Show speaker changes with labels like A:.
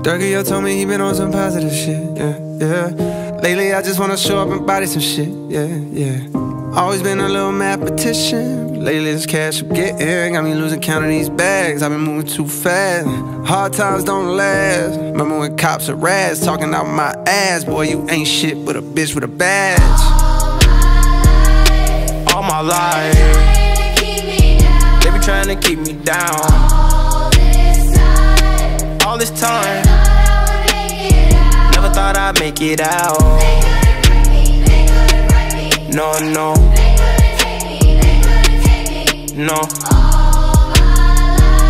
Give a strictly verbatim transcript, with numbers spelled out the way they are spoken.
A: Durkee told me he been on some positive shit, yeah, yeah. Lately I just wanna show up and body some shit, yeah, yeah. Always been a little mathematician, but lately this cash I'm getting got me losing count of these bags. I've been moving too fast, hard times don't last. Remember when cops are rats, talking out my ass. Boy, you ain't shit but a bitch with a badge. All my life, they be trying to keep me down. All this time, never thought I'd make it out. No, no, no.